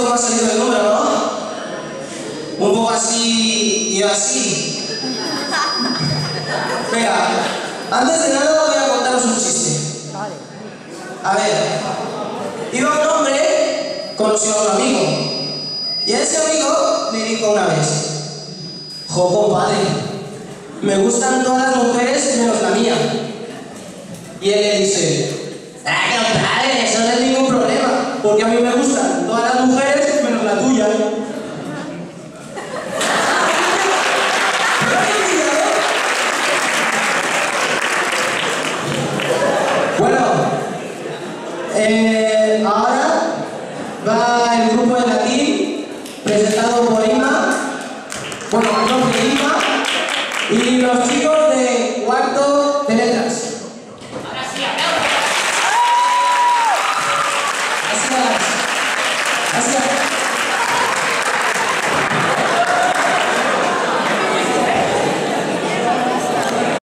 me ha salido el número, ¿no? Un poco así y así. Venga, antes de nada voy a contaros un chiste. A ver, iba un hombre, conoció a un amigo. Y a ese amigo le dijo una vez: jo, compadre, me gustan todas las mujeres menos la mía. Y él le dice: ah, compadre, eso no es ningún problema, porque a mí me gustan todas las mujeres menos la tuya. Bueno, ahora va el grupo de latín, presentado por Inma, bueno, el profe Inma, y los chicos de cuarto